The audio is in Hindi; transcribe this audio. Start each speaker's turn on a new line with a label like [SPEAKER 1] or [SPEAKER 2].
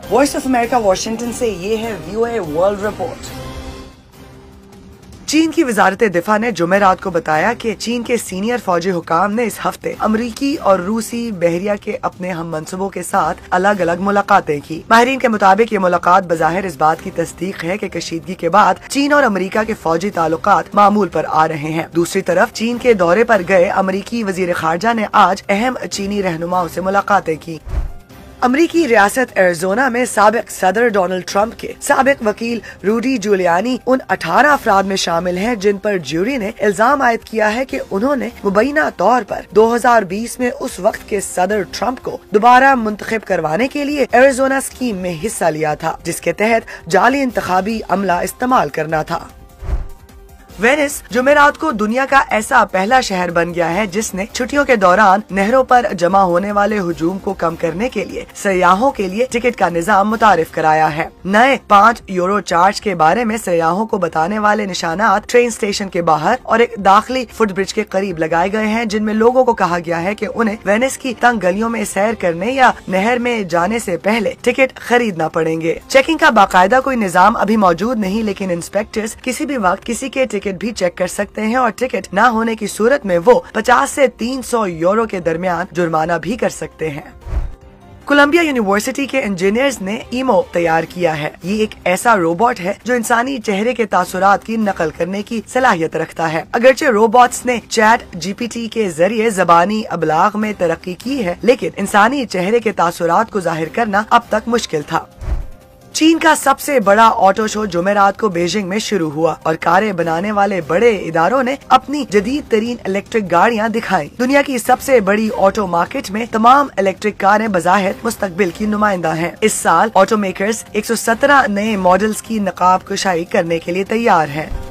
[SPEAKER 1] वॉइस ऑफ अमेरिका वाशिंगटन से ये है VOA वर्ल्ड रिपोर्ट। चीन की वजारत दिफा ने जुमेरात को बताया कि चीन के सीनियर फौजी हुकाम ने इस हफ्ते अमरीकी और रूसी बहरिया के अपने हम मंसूबों के साथ अलग अलग मुलाकातें की। माहिरीन के मुताबिक ये मुलाकात बज़ाहिर इस बात की तस्दीक है कि कशीदगी के बाद चीन और अमरीका के फौजी ताल्लुकात मामूल पर आ रहे हैं। दूसरी तरफ चीन के दौरे पर गए अमरीकी वजीर खारजा ने आज अहम चीनी रहनुमाओं से मुलाकातें की। अमरीकी रियासत एरिज़ोना में साबिक सदर डोनाल्ड ट्रंप के साबिक वकील रूडी जूलियानी उन 18 अफराद में शामिल हैं जिन पर ज्यूरी ने इल्जाम आयद किया है कि उन्होंने मुबैना तौर पर 2020 में उस वक्त के सदर ट्रंप को दोबारा मुंतखब करवाने के लिए एरिज़ोना स्कीम में हिस्सा लिया था, जिसके तहत जाली इंतखाबी अमला इस्तेमाल करना था। वेनिस जुमेरात को दुनिया का ऐसा पहला शहर बन गया है जिसने छुट्टियों के दौरान नहरों पर जमा होने वाले हुजूम को कम करने के लिए सयाहों के लिए टिकट का निजाम मुतारिफ कराया है। नए 5 यूरो चार्ज के बारे में सयाहों को बताने वाले निशानात ट्रेन स्टेशन के बाहर और एक दाखिली फुटब्रिज के करीब लगाए गए हैं, जिनमें लोगों को कहा गया है कि उन्हें वेनिस की तंग गलियों में सैर करने या नहर में जाने से पहले टिकट खरीदना पड़ेंगे। चेकिंग का बाकायदा कोई निजाम अभी मौजूद नहीं, लेकिन इंस्पेक्टर्स किसी भी वक्त किसी के टिकट भी चेक कर सकते हैं और टिकट न होने की सूरत में वो 50 से 300 यूरो के दरमियान जुर्माना भी कर सकते हैं। कोलंबिया यूनिवर्सिटी के इंजीनियर्स ने ईमो तैयार किया है। ये एक ऐसा रोबोट है जो इंसानी चेहरे के तासुरात की नकल करने की सलाहियत रखता है। अगरचे रोबोट्स ने चैट GPT के जरिए ज़बानी अबलाग में तरक्की की है, लेकिन इंसानी चेहरे के तासुरात को जाहिर करना अब तक मुश्किल था। चीन का सबसे बड़ा ऑटो शो जुमेरात को बीजिंग में शुरू हुआ और कारें बनाने वाले बड़े इदारों ने अपनी जदीद तरीन इलेक्ट्रिक गाड़ियां दिखाई। दुनिया की सबसे बड़ी ऑटो मार्केट में तमाम इलेक्ट्रिक कारें बज़ाहिर मुस्तकबिल की नुमाइंदा हैं। इस साल ऑटो मेकर्स 117 नए मॉडल्स की नकाब कुशाई करने के लिए तैयार हैं।